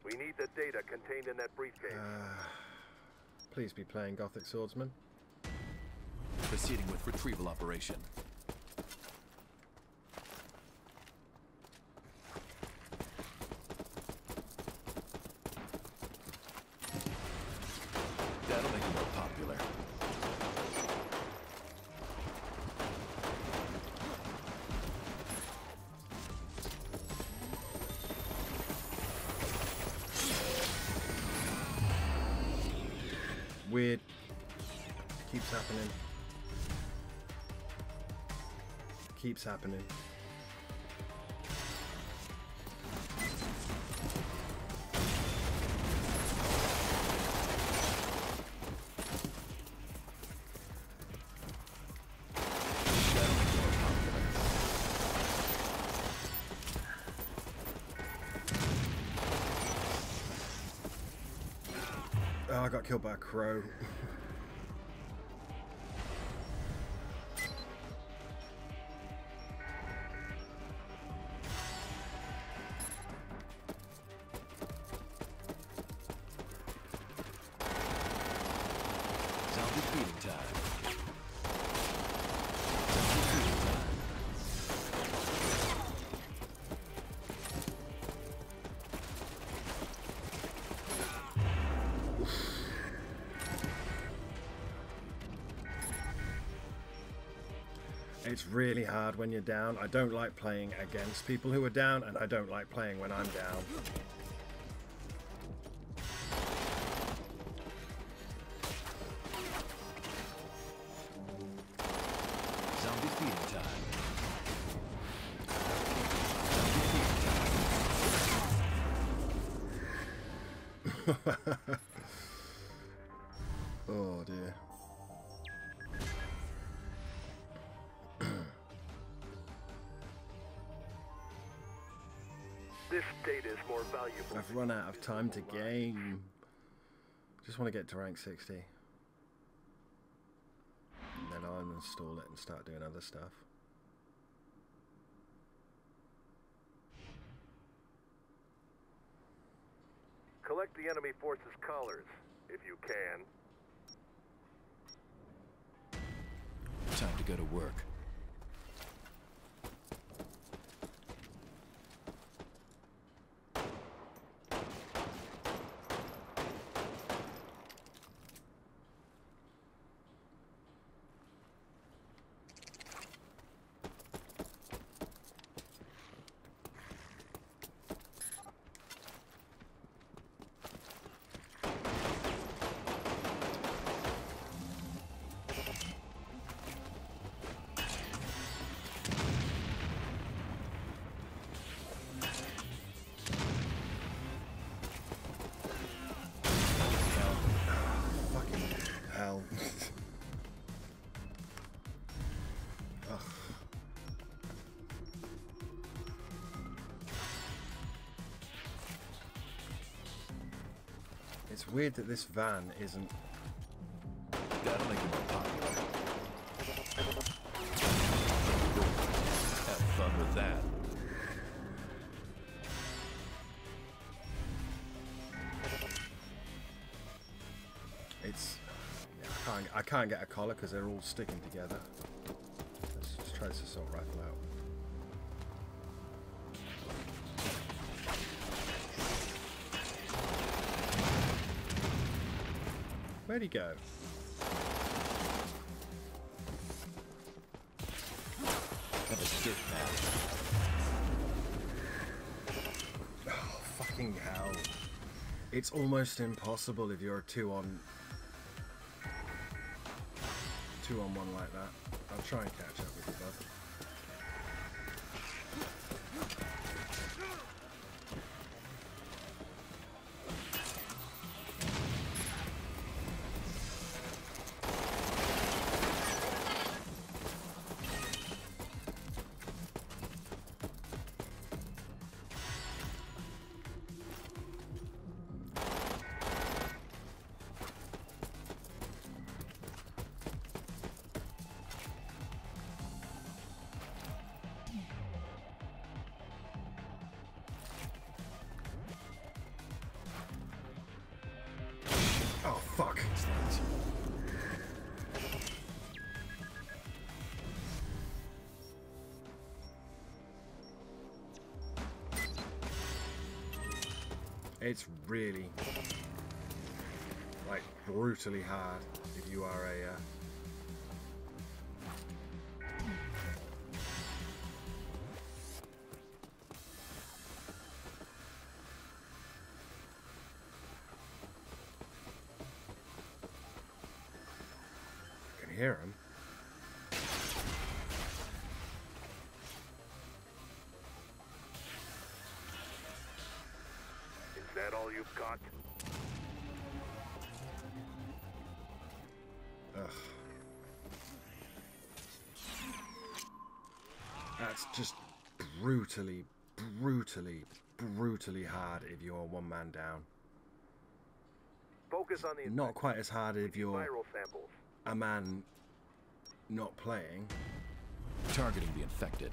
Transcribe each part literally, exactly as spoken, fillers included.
We need the data contained in that briefcase. Uh, please be playing Gothic Swordsman. Proceeding with retrieval operation. That'll make it more popular. Weird. Keeps happening. Keeps happening. Oh, I got killed by a crow. Zombie feeding time. Zombie feeding time. It's really hard when you're down. I don't like playing against people who are down, and I don't like playing when I'm down. Zombie feeding time. Zombie feeding time. Oh dear. This data is more valuable. I've run out of time to game. Just want to get to rank sixty. And then I'll uninstall it and start doing other stuff. Collect the enemy force's collars, if you can. Time to go to work. Hell. Ugh. It's weird that this van isn't. That'll make it more popular. Have fun with that. It's. Yeah, I can't. I can't get a collar because they're all sticking together. Let's just try this assault rifle out. Where'd he go? Have a stick now. Oh, fucking hell. It's almost impossible if you're a two on two on one like that. I'll try and catch up with you, bud. It's really, like, brutally hard if you are a... Uh, I can hear him. Is that all you've got? Ugh. That's just brutally, brutally, brutally hard if you're one man down. Focus on the Not quite as hard if you're viral samples. a man not playing. Targeting the infected.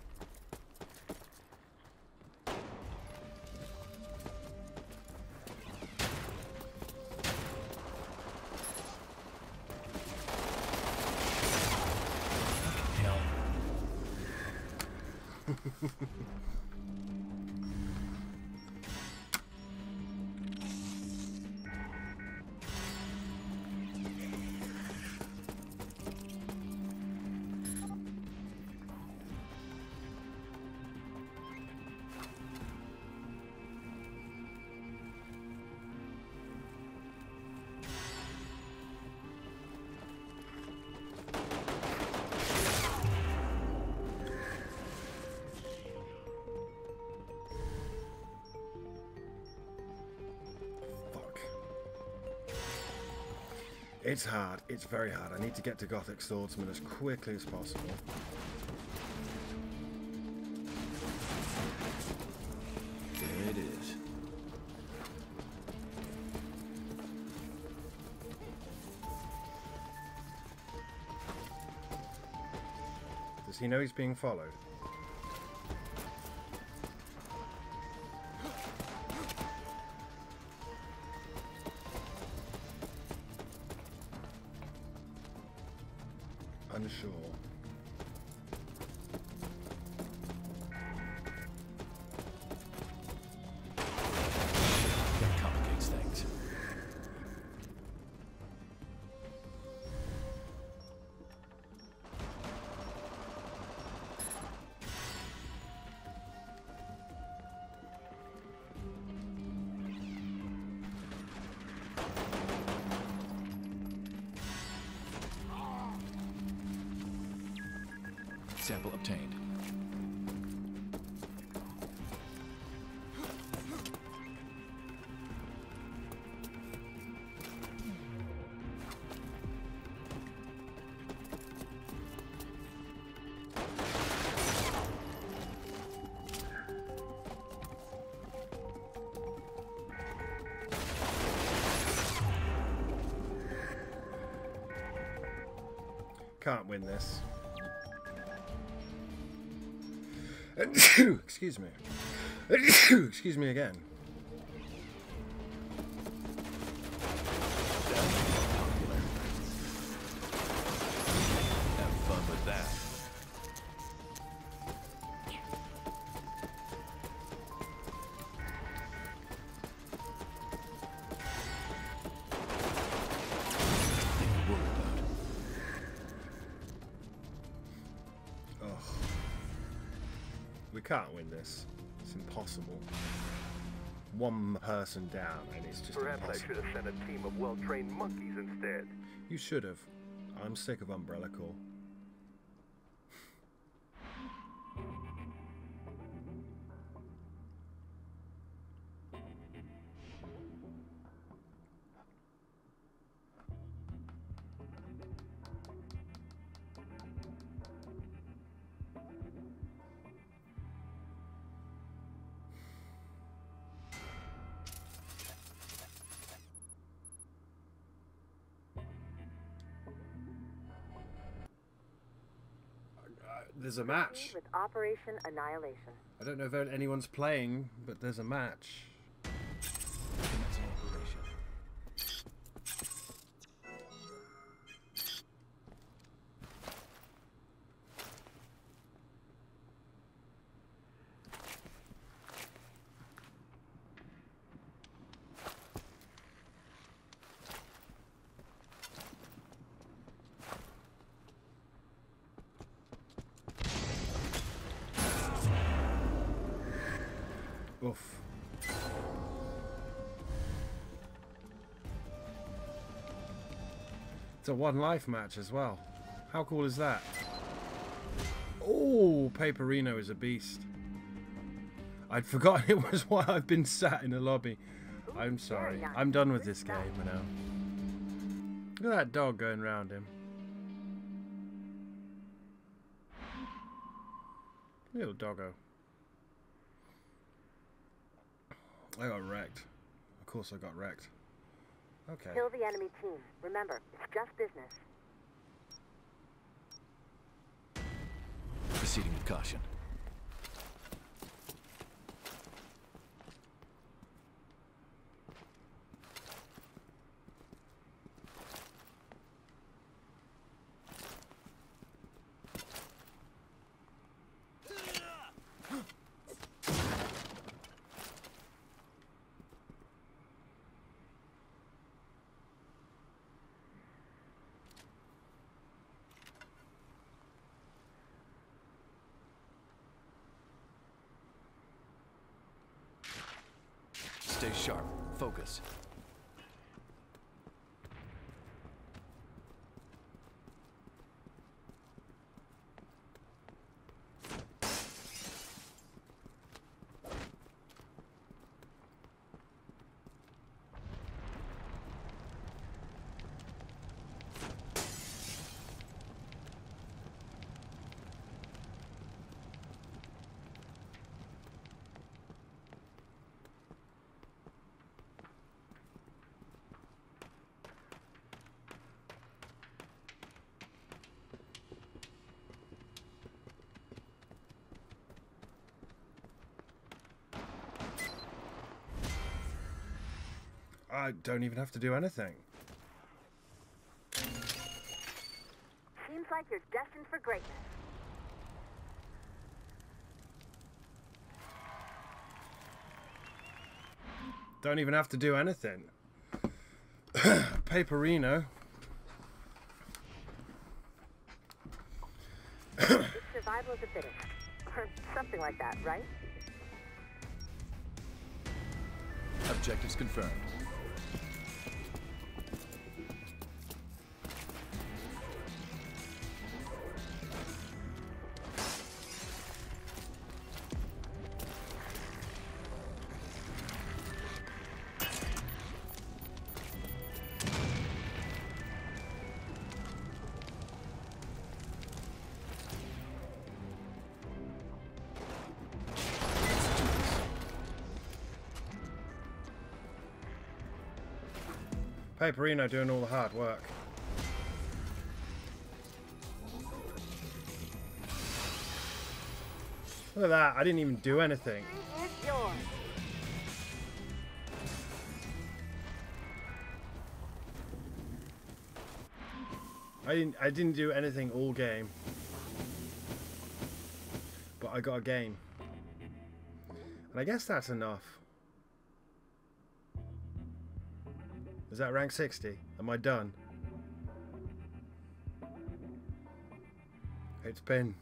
It's hard. It's very hard. I need to get to Gothic Swordsman as quickly as possible. There it is. Does he know he's being followed? Unsure. That complicates things. Sample obtained. Can't win this. Excuse me. Excuse me again. Have fun with that. Nothing to worry about. Oh. We can't win this. It's impossible. One person down and it's just Perhaps impossible. I should have sent a team of well-trained monkeys instead. You should have. I'm sick of Umbrella Corps. There's a match. With Operation Annihilation. I don't know if anyone's playing, but there's a match. Commencing operation. Oof. It's a one life match as well. How cool is that? Oh, Paperino is a beast. I'd forgotten it was why I've been sat in a lobby. I'm sorry. I'm done with this game now. Look at that dog going around him. Little doggo. I got wrecked. Of course I got wrecked. Okay. Kill the enemy team. Remember, it's just business. Proceeding with caution. Stay sharp. Focus. I don't even have to do anything. Seems like you're destined for greatness. Don't even have to do anything. Paperino. It's survival of the fittest. Or something like that, right? Objectives confirmed. Paperino doing all the hard work. Look at that, I didn't even do anything. It's yours. I didn't I didn't do anything all game. But I got a game. And I guess that's enough. Is that rank sixty? Am I done? It's been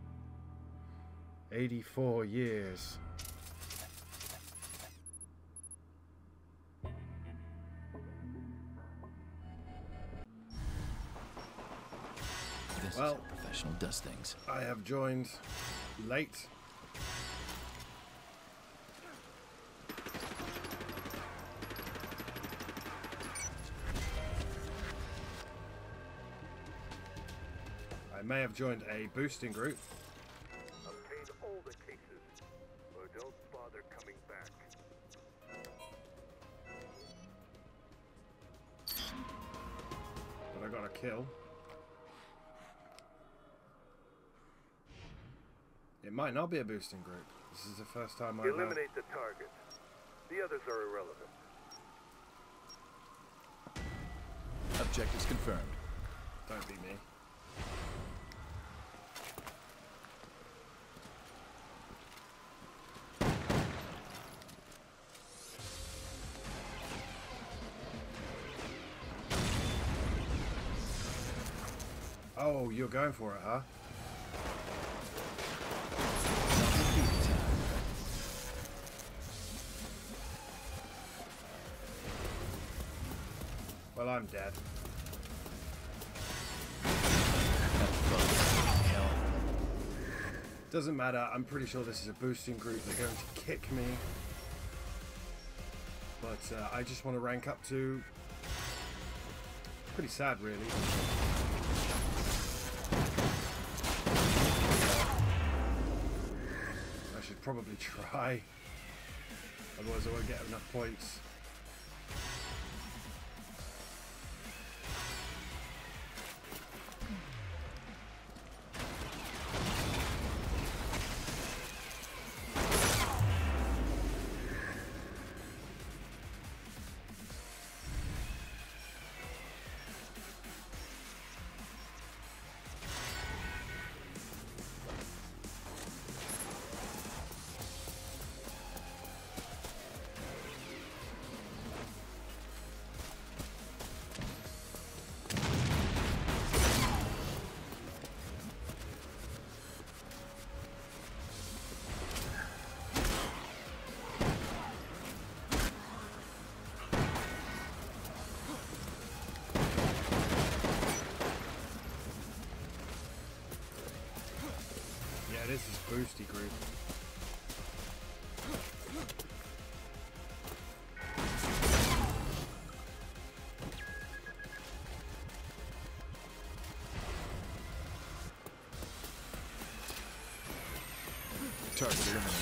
eighty-four years. This Well, is how a professional does things. I have joined late. I may have joined a boosting group. Obtain all the cases, or don't bother coming back. But I got a kill. It might not be a boosting group. This is the first time I've... Eliminate the target. The others are irrelevant. Objectives confirmed. Don't be me. Oh, you're going for it, huh? Well, I'm dead. Hell. Doesn't matter. I'm pretty sure this is a boosting group. They're going to kick me. But uh, I just want to rank up to... Pretty sad, really. I should probably try. Otherwise I won't get enough points. This is boosty group. Target eliminated.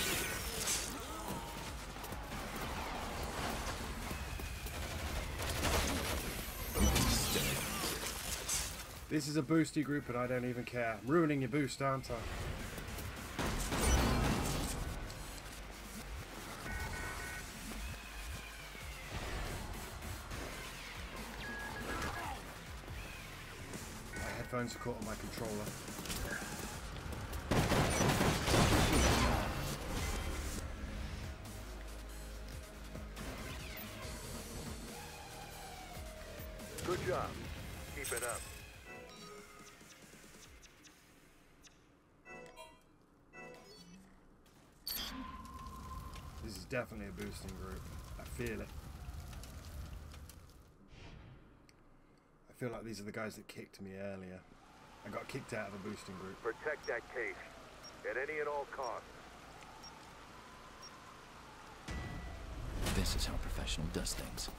This is a boosty group and I don't even care. I'm ruining your boost, aren't I? Headphones are caught on my controller. Good job. Keep it up. This is definitely a boosting group. I feel it. I feel like these are the guys that kicked me earlier. I got kicked out of a boosting group. Protect that case at any and all costs. This is how a professional does things.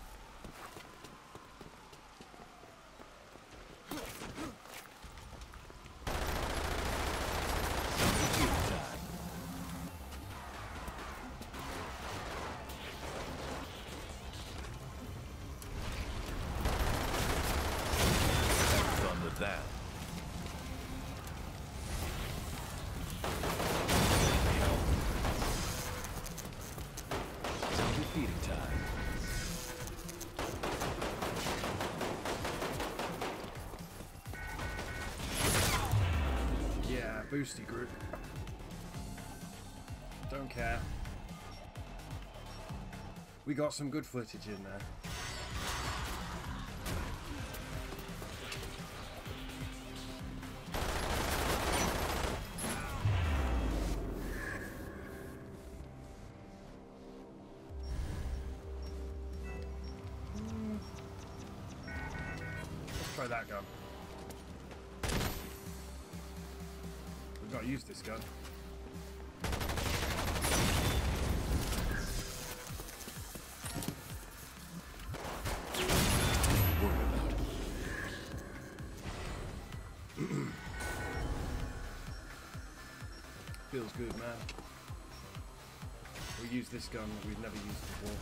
That. Self-defeating time. Yeah, boosty group. Don't care. We got some good footage in there. Try that gun. We've got to use this gun. Feels good, man. We use this gun that we've never used before.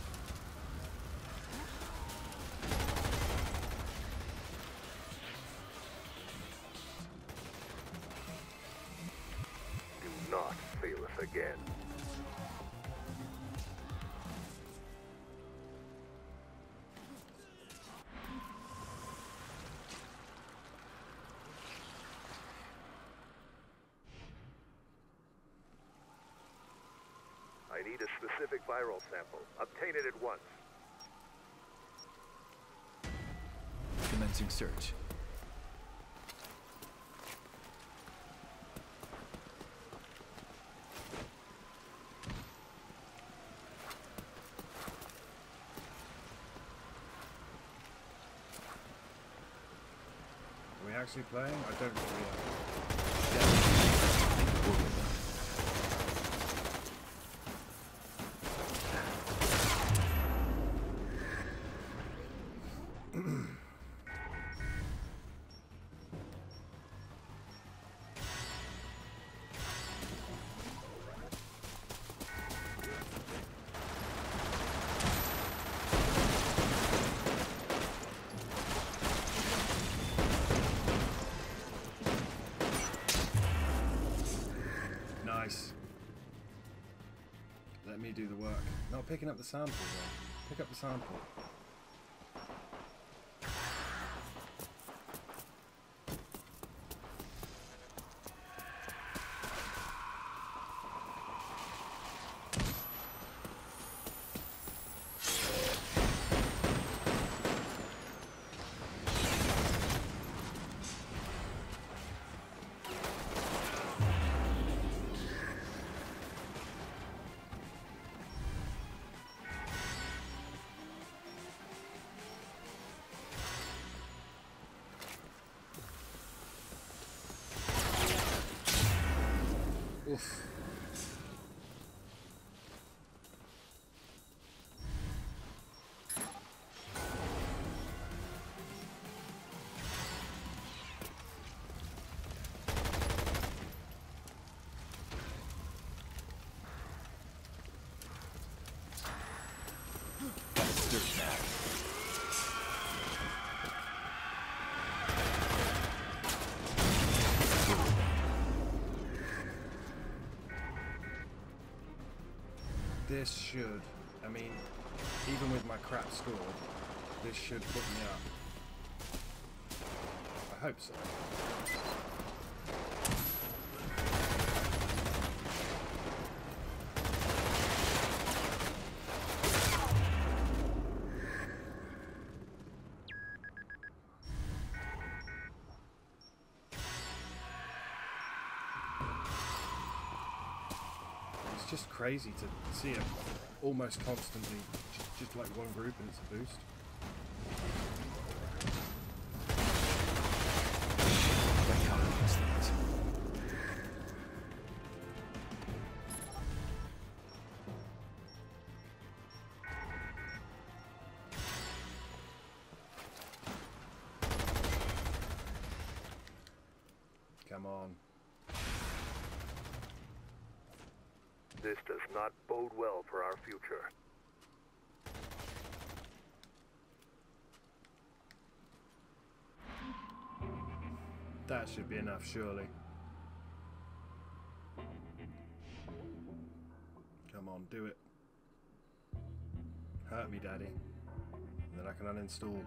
Not fail us again. I need a specific viral sample. Obtain it at once. Commencing search. actually playing? I don't think we are. Nice. Let me do the work. Not picking up the sample though. Pick up the sample. Oof. This should, I mean, even with my crap score, this should put me up. I hope so. Just crazy to see it almost constantly, just, just like one group and it's a boost. Come on. This does not bode well for our future. That should be enough, surely. Come on, do it. Hurt me, Daddy. And then I can uninstall.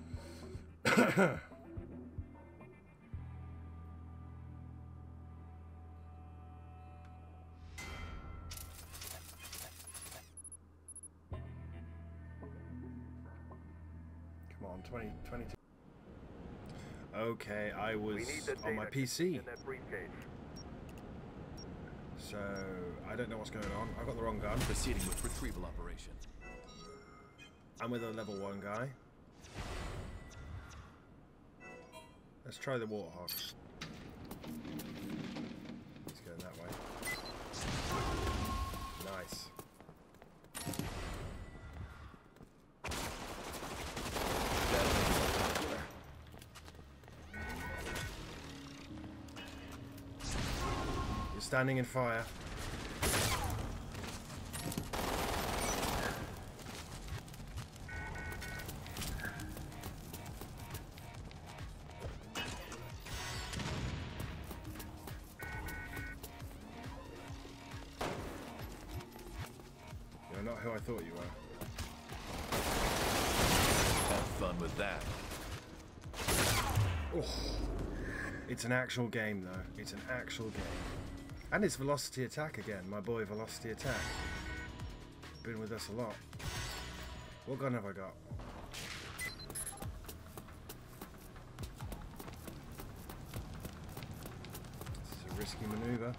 Come on, twenty, twenty-two. Okay, I was on my P C. In that briefcase. So, I don't know what's going on. I've got the wrong gun. Proceeding with retrieval operation. I'm with a level one guy. Let's try the Warthog. He's going that way. Nice. You're standing in fire. You're not who I thought you were. Have fun with that. Oh. It's an actual game, though. It's an actual game. And it's Velocity Attack again. My boy Velocity Attack. Been with us a lot. What gun have I got? This is a risky maneuver.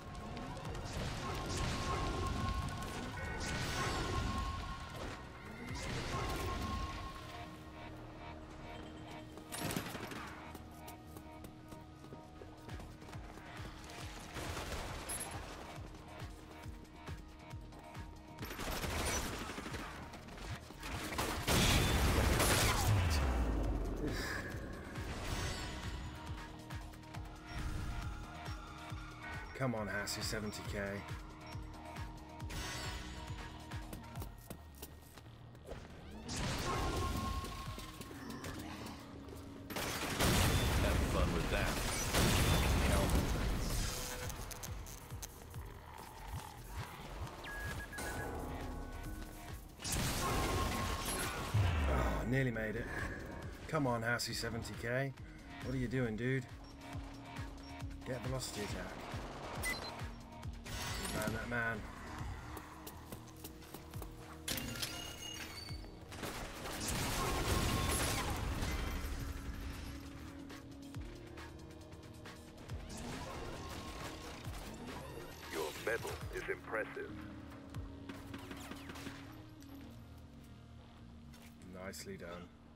Come on, Hassy, seventy K. Have fun with that. Oh, nearly made it. Come on, Hassy, seventy K. What are you doing, dude? Get velocity attack. Man, that man. Your medal is impressive. Nicely done.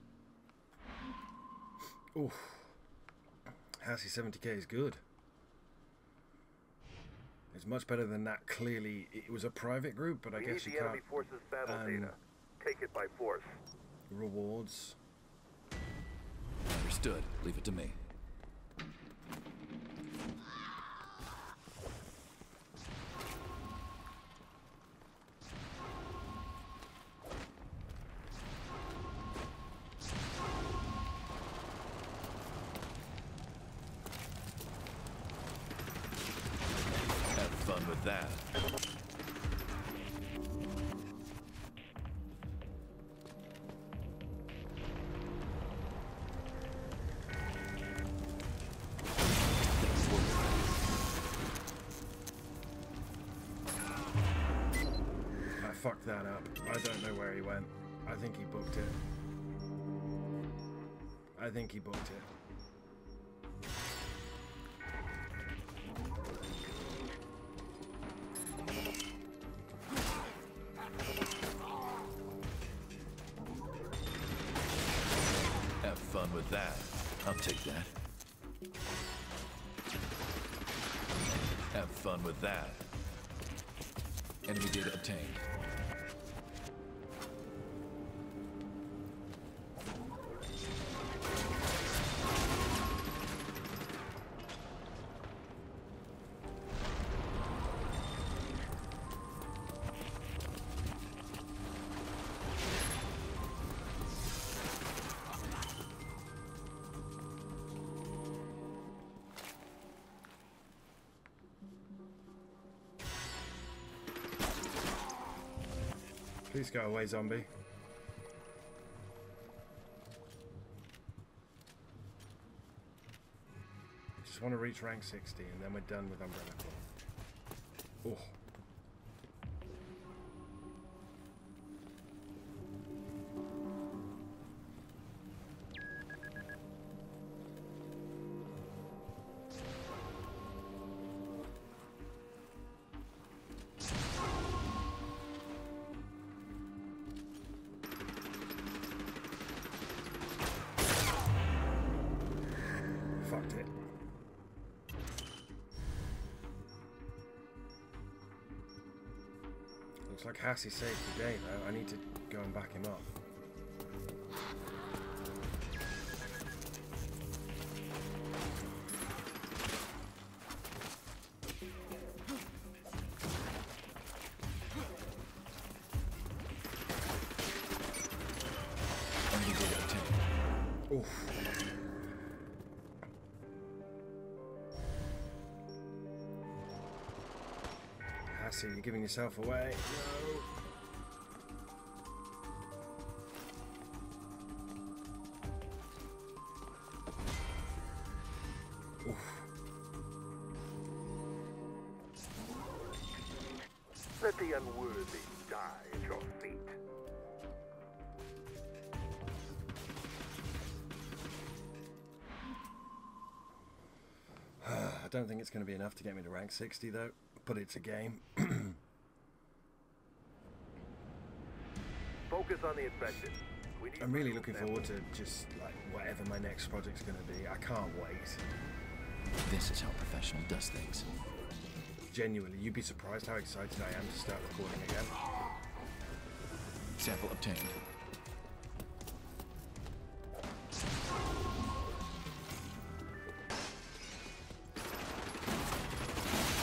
Oof. Hassy seventy K is good. It's much better than that. Clearly, it was a private group, but I We guess need you the can't. enemy forces battle um, data. Take it by force. Rewards. Understood. Leave it to me. Have fun with that. I fucked that up. I don't know where he went. I think he booked it. I think he booked it. Have fun with that. I'll take that. Have fun with that. Enemy data obtained. Please go away, zombie. Just want to reach rank sixty and then we're done with Umbrella Corps. Oh. Fucked it. Looks like Hassy saved the day though. I need to go and back him up. Enemy data obtained. Oof. Hassy, you're giving yourself away. No. Oof. Let the unworthy die at your feet. I don't think it's going to be enough to get me to rank sixty though, but it's a game. Focus on the infected. We need I'm really medical looking samples. forward to just like whatever my next project's going to be. I can't wait. This is how a professional does things. Genuinely, you'd be surprised how excited I am to start recording again. Sample obtained.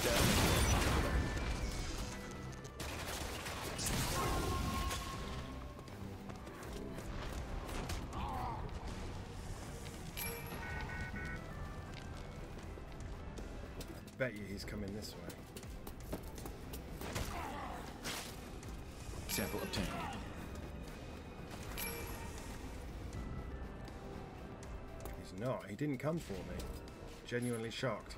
Bet you he's coming this way. Sample obtained. He's not. He didn't come for me. Genuinely shocked.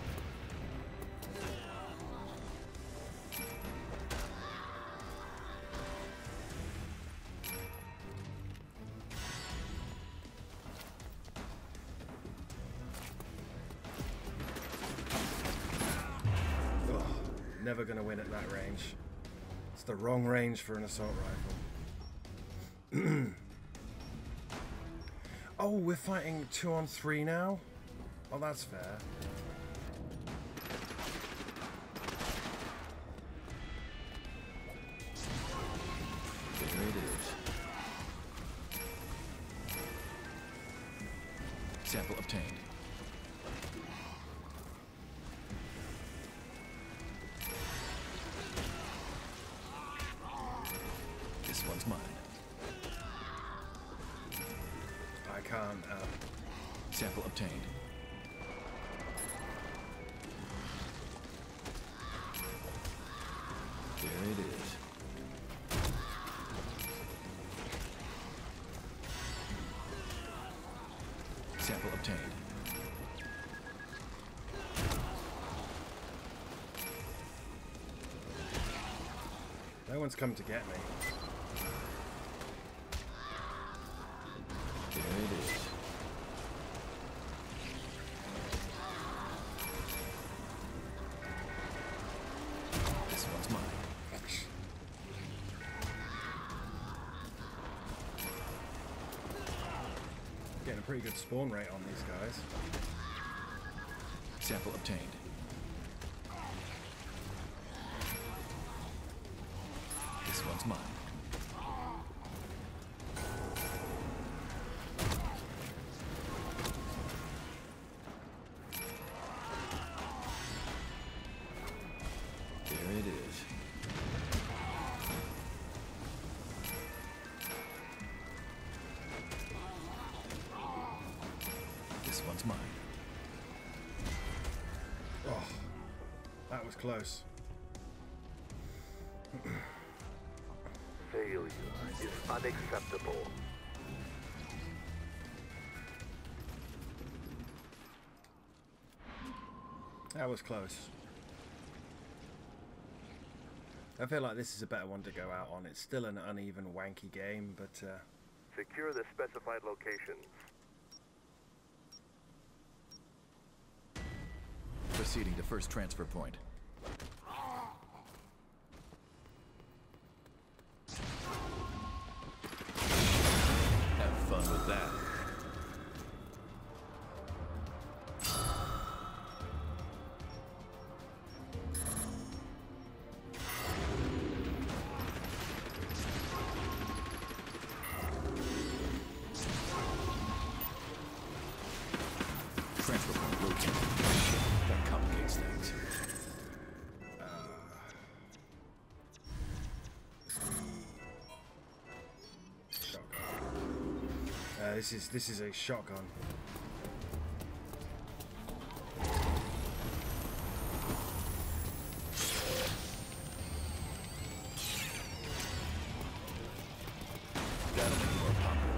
Ugh, never gonna win at that range. It's the wrong range for an assault rifle. Oh, we're fighting two on three now? Oh, that's fair. There it is. Sample obtained. This one's mine. I can't. Uh... Sample obtained. There it is. Sample obtained. No one's come to get me. There it is. This one's mine. Getting a pretty good spawn rate on these guys. Sample obtained. This one's mine. There it is. This one's mine. Oh, that was close. Failure is unacceptable. That was close. I feel like this is a better one to go out on. It's still an uneven, wanky game, but uh, Secure the specified locations. Proceeding to first transfer point. Have fun with that. Transfer point located. That complicates things. uh, this is this is a shotgun. That'll make it more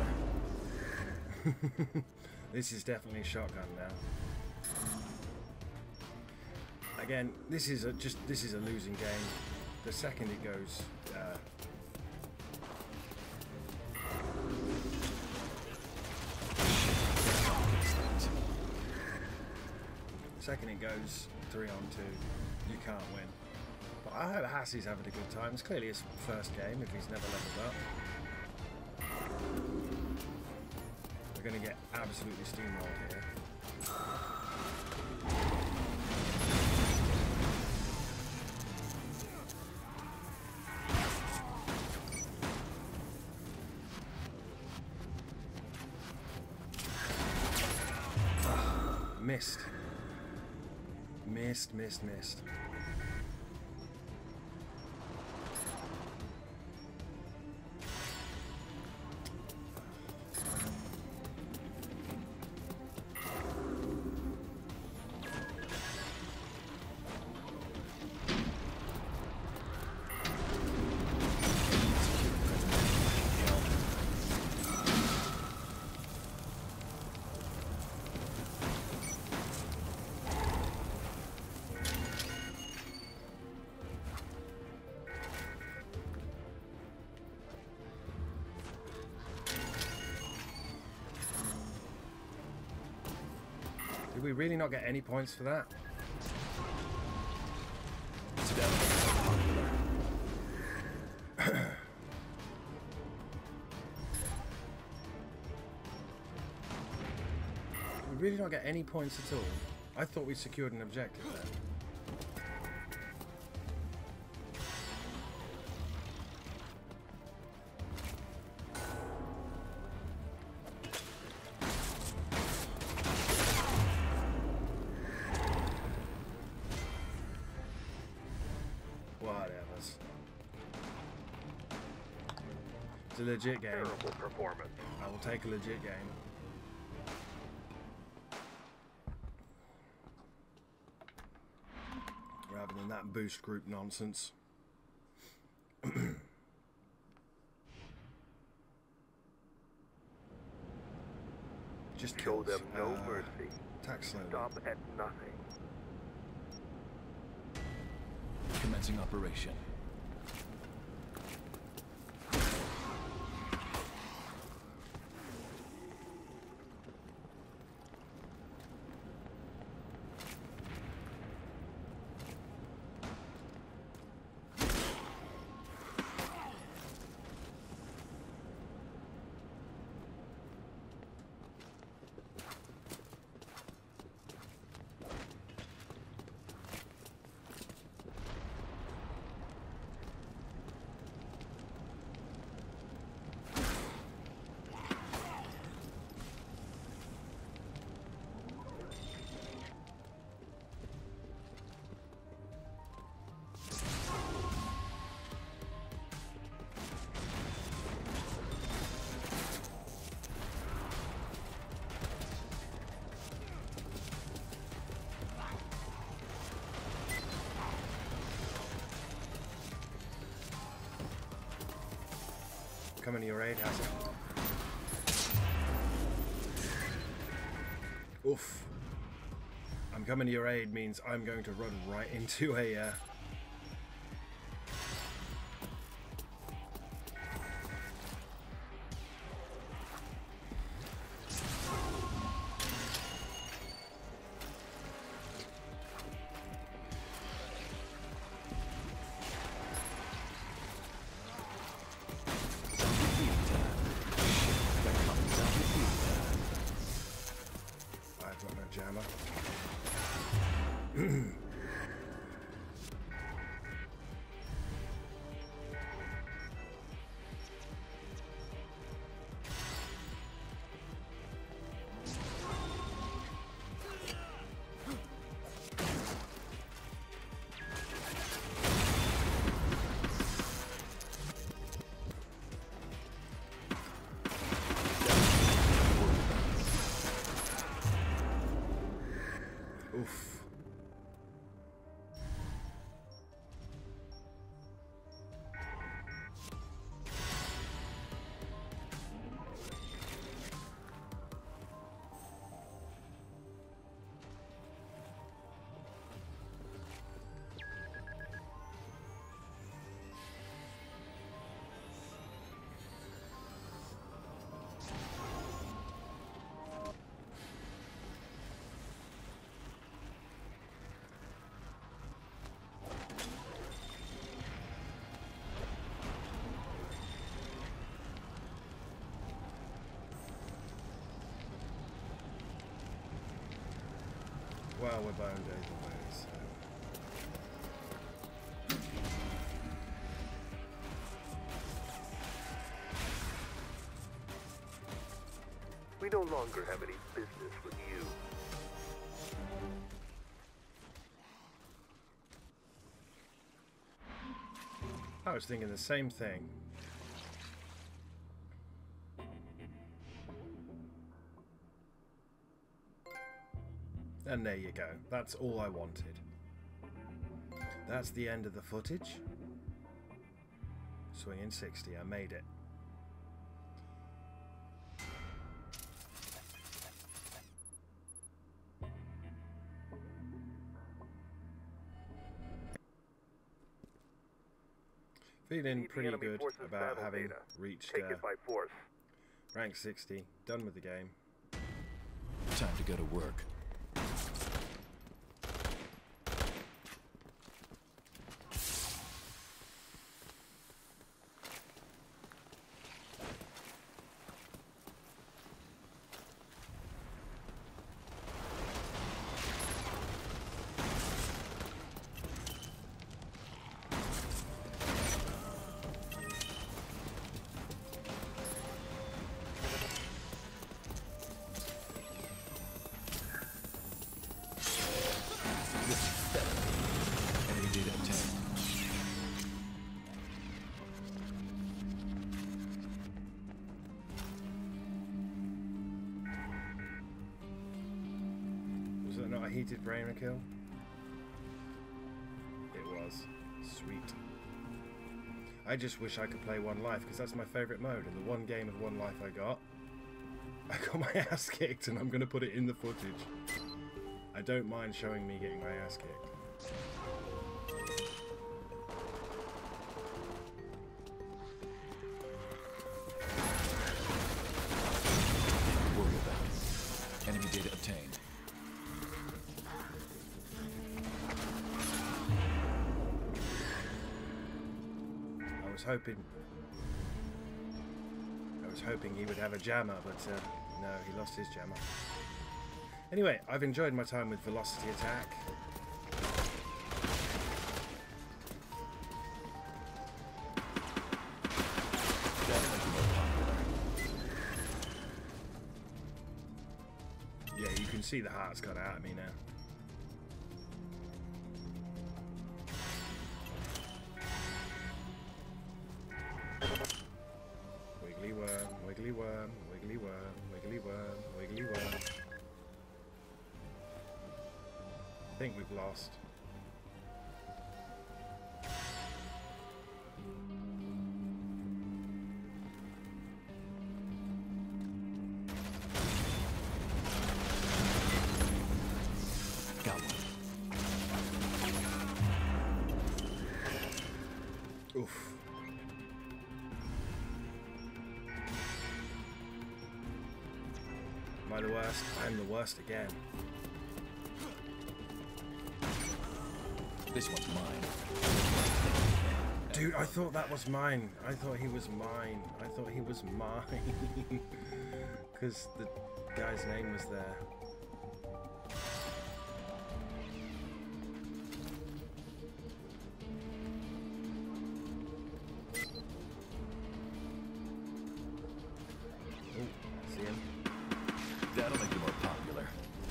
popular. This is definitely a shotgun now. Again, this is a just this is a losing game. The second it goes, uh, the second it goes three on two, you can't win. But I hope Hassie's having a good time. It's clearly his first game if he's never leveled up. We're going to get absolutely steamrolled here. Missed. Missed. Missed, missed, missed. Did we really not get any points for that? Did we really not get any points at all? I thought we secured an objective there. It's a legit game. Terrible performance. I will take a legit game. Rather than that boost group nonsense. Just Show kills. them no uh, mercy. Attack slowly. Stop at nothing. Commencing operation. Coming to your aid, has it? Oof. I'm coming to your aid means I'm going to run right into a... Uh... Jammer. Oof. Well, we're bound either way, so... We no longer have any business with you. I was thinking the same thing. And there you go. That's all I wanted. That's the end of the footage. Swinging sixty. I made it. Feeling pretty good about having reached uh, rank sixty, done with the game. Time to go to work. Not a heated brainer kill? It was. Sweet. I just wish I could play One Life, because that's my favourite mode, and the one game of One Life I got, I got my ass kicked, and I'm going to put it in the footage. I don't mind showing me getting my ass kicked. Worry about it. Enemy data obtained. I was hoping I was hoping he would have a jammer, but uh, no, he lost his jammer. Anyway, I've enjoyed my time with Velocity Attack. Yeah, you can see the heart's got out of me now. Wiggly worm, wiggly worm, wiggly worm, wiggly worm, wiggly worm. I think we've lost. Got one. Oof. Am I the worst? I'm the worst again. This one's mine. Dude, I thought that was mine. I thought he was mine. I thought he was mine. Because the guy's name was there. Oh, I see him. That'll make you more popular.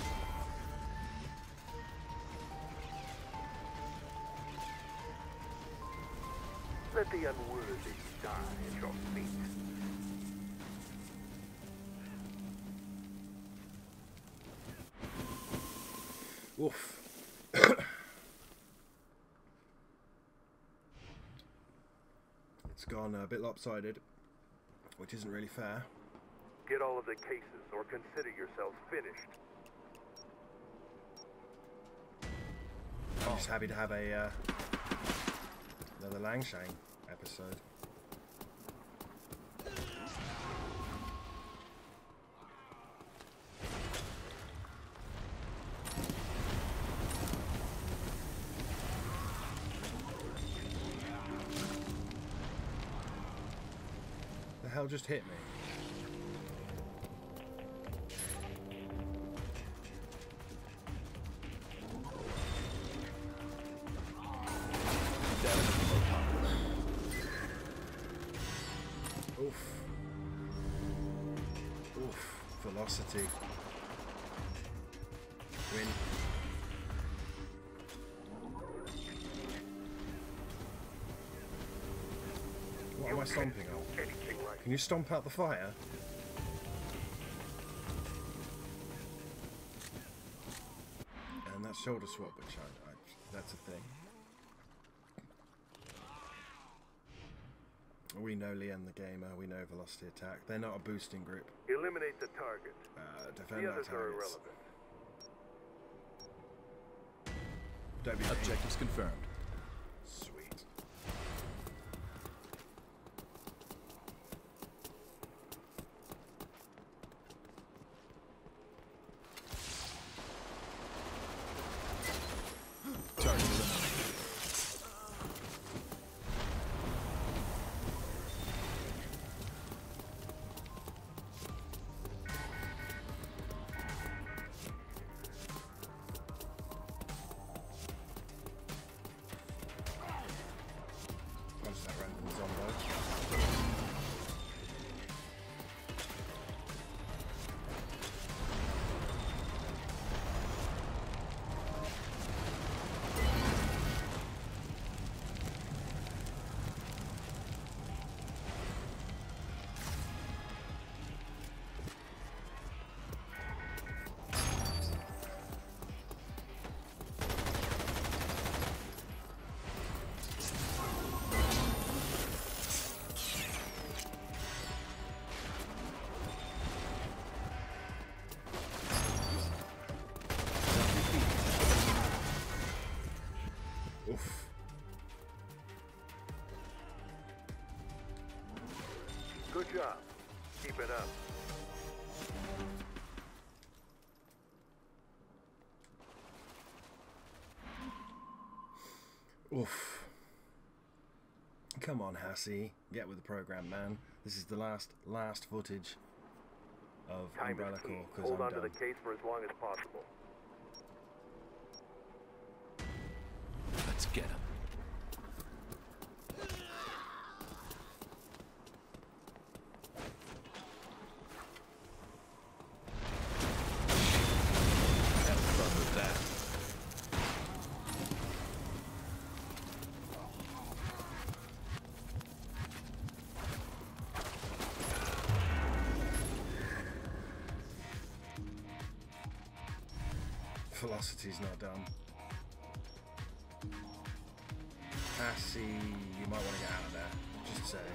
Let the unworthy die at your feet. Oof. It's gone a bit lopsided, which isn't really fair. Get all of the cases or consider yourselves finished. I'm just happy to have a uh, another Langshang episode. The hell just hit me? Oof. Oof. Velocity. Win. What am I stomping on? Anything like Can you stomp out the fire? And that's shoulder swap, which I, I that's a thing. We know Leon the Gamer, we know Velocity Attack. They're not a boosting group. eliminate the target. Uh, defend The our others are targets. irrelevant. Don't be mean. Objectives confirmed. Sweet. Target eliminated. Punch that random zombo. Oof. Good job. Keep it up. Oof. Come on, Hassie. Get with the program, man. This is the last, last footage of Time Umbrella is key. Corps, because Hold I'm on to done. the case for as long as possible. Let's get him. Have fun with that. Velocity's not done. Hassie, you might want to get out of there. Just saying.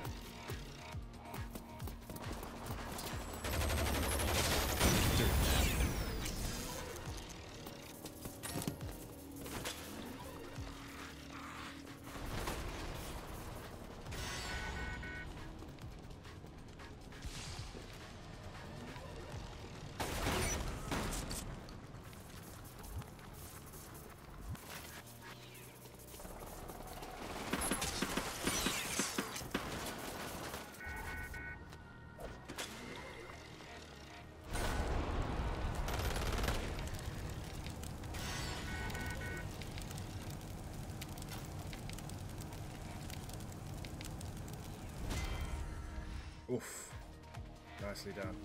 Oof. Nicely done.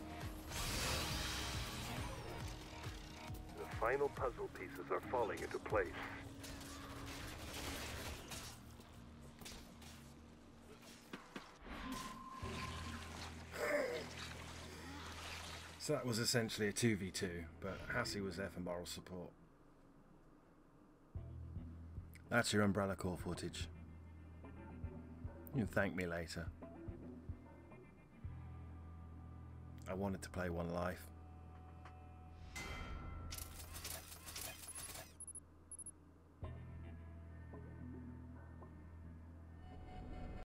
The final puzzle pieces are falling into place. So that was essentially a two v two, but Hassie was there for moral support. That's your Umbrella Corps footage. You can thank me later. I wanted to play One Life.